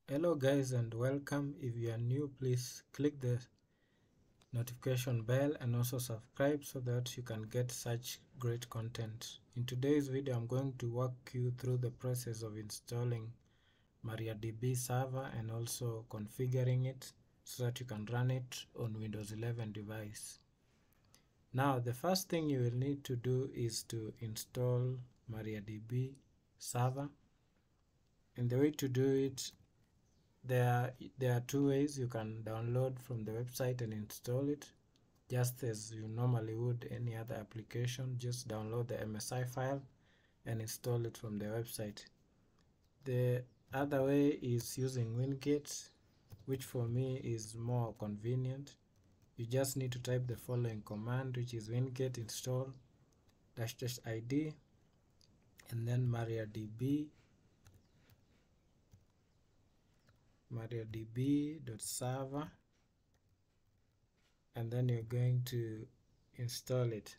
Hello guys and welcome. If you are new, please click the notification bell and also subscribe so that you can get such great content. In today's video I'm going to walk you through the process of installing MariaDB server and also configuring it so that you can run it on Windows 11 device. Now the first thing you will need to do is to install MariaDB server, and the way to do it, there are two ways. You can download from the website and install it just as you normally would any other application. Just download the MSI file and install it from the website. The other way is using Winget, which for me is more convenient. You just need to type the following command, which is winget install --id and then mariadb.server, and then you're going to install it.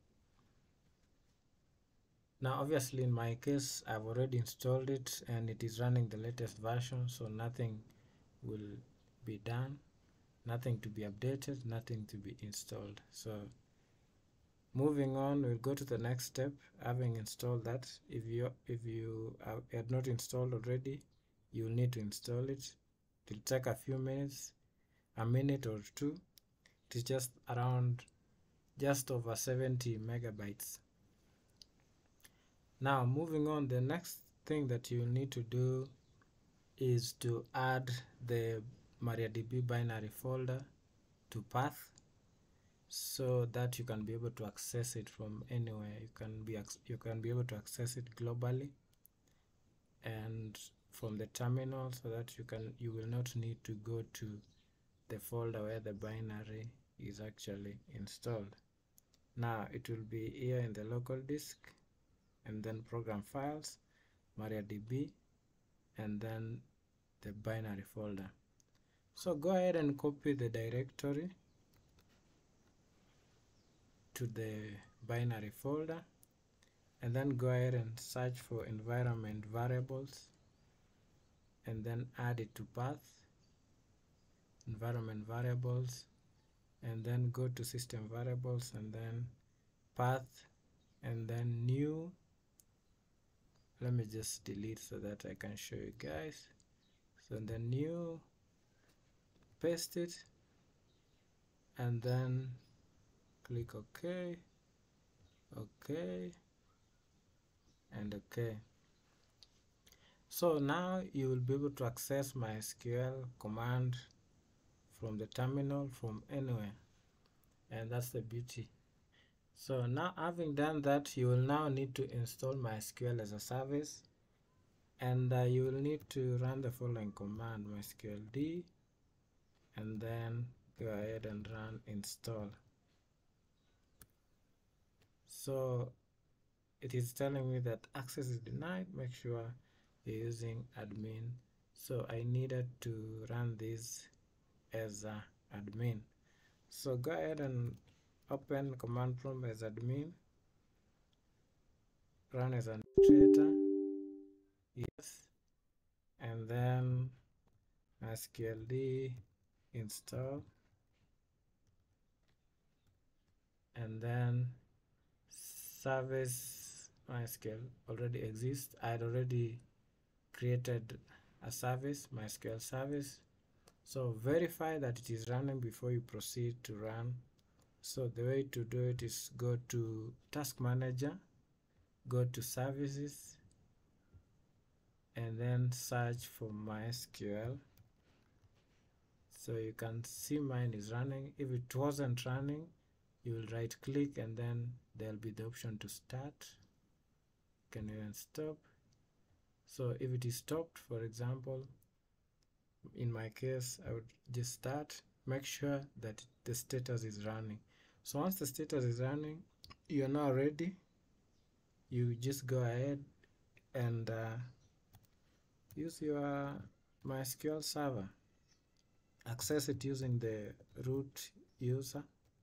Now obviously in my case I've already installed it and it is running the latest version, so nothing will be done, nothing to be updated, nothing to be installed. So moving on, we'll go to the next step. Having installed that, if you had not installed already, you'll need to install it. It'll take a few minutes, a minute or two. It is just over 70 megabytes. Now moving on, the next thing that you need to do is to add the MariaDB binary folder to path so that you can be able to access it from anywhere. You can be able to access it globally and from the terminal, so that you will not need to go to the folder where the binary is actually installed. Now it will be here in the local disk, and then program files, MariaDB, and then the binary folder. So go ahead and copy the directory to the binary folder, and then go ahead and search for environment variables and then add it to path, environment variables, and then go to system variables and then path, and then new. Let me just delete so that I can show you guys. So then new, paste it, and then click OK, OK, and OK. So now you will be able to access MySQL command from the terminal from anywhere, and that's the beauty. So now having done that, you will now need to install MySQL as a service, and you will need to run the following command, mysqld, and then go ahead and run install. So it is telling me that access is denied. Make sure you're using admin. So I needed to run this as admin. So go ahead and open command prompt as admin, run as administrator, yes, and then mysqld install, and then service MySQL already exists. I had already created a service, MySQL service. So verify that it is running before you proceed to run. So the way to do it is go to Task Manager, go to Services, and then search for MySQL. So you can see mine is running. If it wasn't running, you will right click and then there'll be the option to start. You can even stop. So if it is stopped, for example, in my case, I would just start. Make sure that the status is running. So once the status is running, you're now ready. You just go ahead and use your MySQL server. Access it using the root user,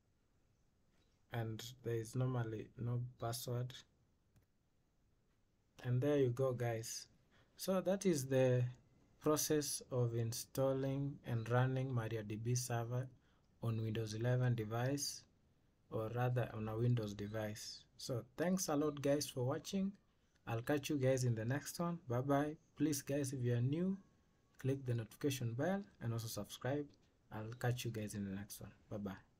and there is normally no password. And there you go, guys. So that is the process of installing and running MariaDB server on Windows 11 device, or rather on a Windows device. So thanks a lot guys for watching. I'll catch you guys in the next one. Bye bye. Please guys, if you are new, click the notification bell and also subscribe. I'll catch you guys in the next one. Bye bye.